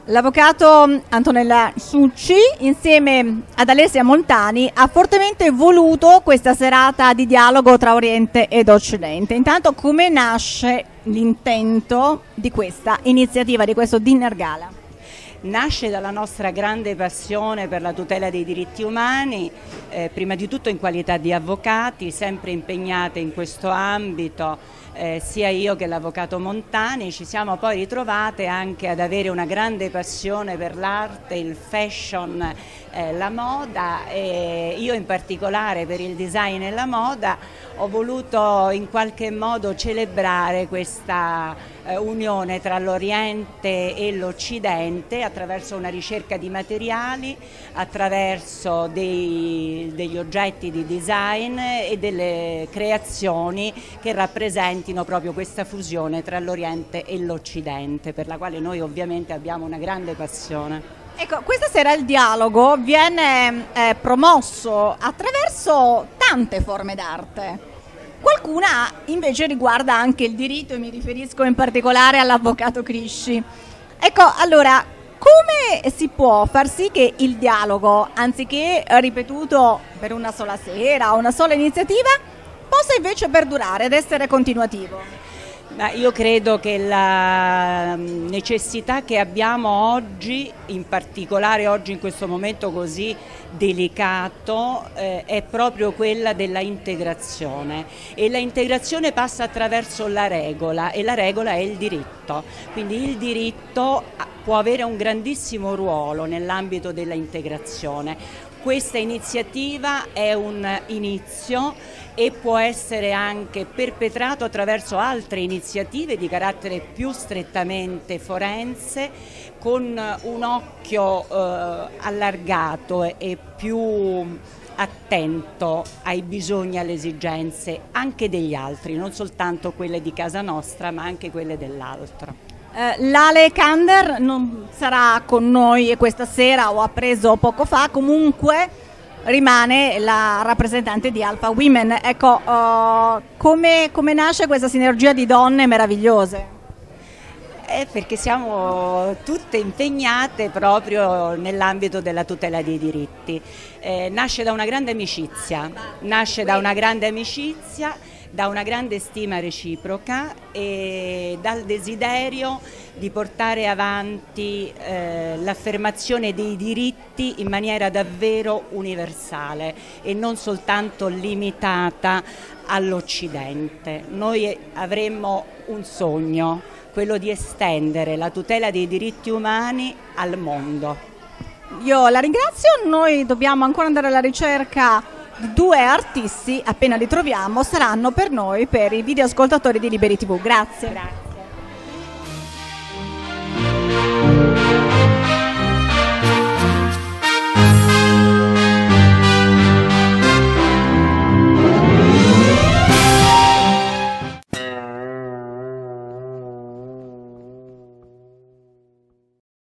L'avvocato Antonella Succi, insieme ad Alessia Montani, ha fortemente voluto questa serata di dialogo tra Oriente ed Occidente. Intanto, come nasce l'intento di questa iniziativa, di questo dinner gala? Nasce dalla nostra grande passione per la tutela dei diritti umani, prima di tutto in qualità di avvocati, sempre impegnate in questo ambito, sia io che l'avvocato Montani. Ci siamo poi ritrovate anche ad avere una grande passione per l'arte, il fashion, la moda, e io in particolare per il design e la moda ho voluto in qualche modo celebrare questa unione tra l'Oriente e l'Occidente attraverso una ricerca di materiali, attraverso degli oggetti di design e delle creazioni che rappresentino proprio questa fusione tra l'Oriente e l'Occidente, per la quale noi ovviamente abbiamo una grande passione. Ecco, questa sera il dialogo viene promosso attraverso tante forme d'arte. Qualcuna invece riguarda anche il diritto, e mi riferisco in particolare all'avvocato Crisci. Ecco, allora, come si può far sì che il dialogo, anziché ripetuto per una sola sera o una sola iniziativa, possa invece perdurare ed essere continuativo? Ma io credo che la necessità che abbiamo oggi, in particolare oggi in questo momento così delicato, è proprio quella della integrazione, e la integrazione passa attraverso la regola, e la regola è il diritto. Quindi il diritto può avere un grandissimo ruolo nell'ambito della integrazione. Questa iniziativa è un inizio e può essere anche perpetrato attraverso altre iniziative di carattere più strettamente forense, con un occhio allargato e più attento ai bisogni e alle esigenze anche degli altri, non soltanto quelle di casa nostra ma anche quelle dell'altro. Lale Kander non sarà con noi questa sera, o ha preso poco fa, comunque rimane la rappresentante di Alpha Women. Ecco, come nasce questa sinergia di donne meravigliose? Perché siamo tutte impegnate proprio nell'ambito della tutela dei diritti. Nasce da una grande amicizia, da una grande stima reciproca e dal desiderio di portare avanti l'affermazione dei diritti in maniera davvero universale e non soltanto limitata all'Occidente. Noi avremmo un sogno, quello di estendere la tutela dei diritti umani al mondo. Io la ringrazio, noi dobbiamo ancora andare alla ricerca di due artisti, appena li troviamo saranno per noi, per i videoascoltatori di Liberi TV. Grazie.